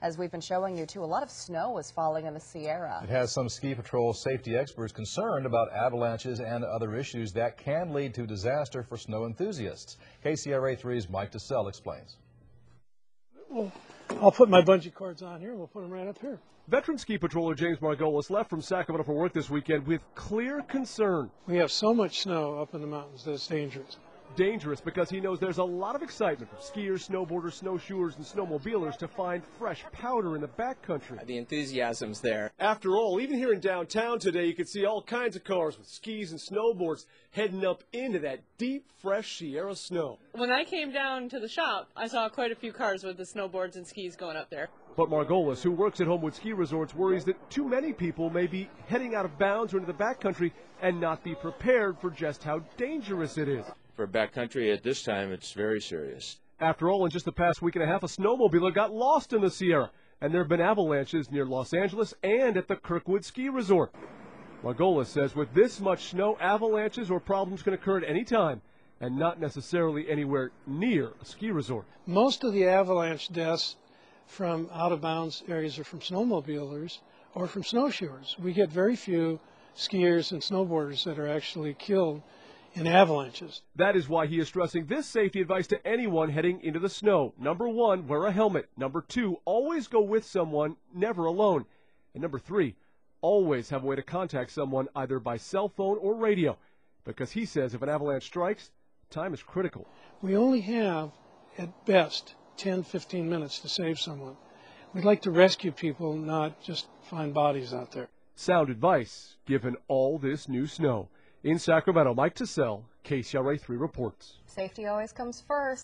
As we've been showing you, too, a lot of snow is falling in the Sierra. It has some ski patrol safety experts concerned about avalanches and other issues that can lead to disaster for snow enthusiasts. KCRA 3's Mike DeSell explains. Well, I'll put my bungee cords on here, and we'll put them right up here. Veteran ski patroller James Margolis left from Sacramento for work this weekend with clear concern. We have so much snow up in the mountains that it's dangerous. Dangerous because he knows there's a lot of excitement for skiers, snowboarders, snowshoers, and snowmobilers to find fresh powder in the backcountry. The enthusiasm's there. After all, even here in downtown today, you can see all kinds of cars with skis and snowboards heading up into that deep, fresh Sierra snow. When I came down to the shop, I saw quite a few cars with the snowboards and skis going up there. But Margolis, who works at Homewood Ski Resorts, worries that too many people may be heading out of bounds or into the backcountry and not be prepared for just how dangerous it is. For backcountry at this time, it's very serious. After all, in just the past week and a half, a snowmobiler got lost in the Sierra, and there have been avalanches near Los Angeles and at the Kirkwood Ski Resort. Margolis says with this much snow, avalanches or problems can occur at any time, and not necessarily anywhere near a ski resort. Most of the avalanche deaths from out-of-bounds areas are from snowmobilers or from snowshoers. We get very few skiers and snowboarders that are actually killed in avalanches. That is why he is stressing this safety advice to anyone heading into the snow. Number 1, wear a helmet. Number 2, always go with someone, never alone. And number 3, always have a way to contact someone either by cell phone or radio, because he says if an avalanche strikes, time is critical. We only have, at best, 10-15 minutes to save someone. We'd like to rescue people, not just find bodies out there. Sound advice given all this new snow. In Sacramento, Mike DeSell, KCRA 3 reports. Safety always comes first.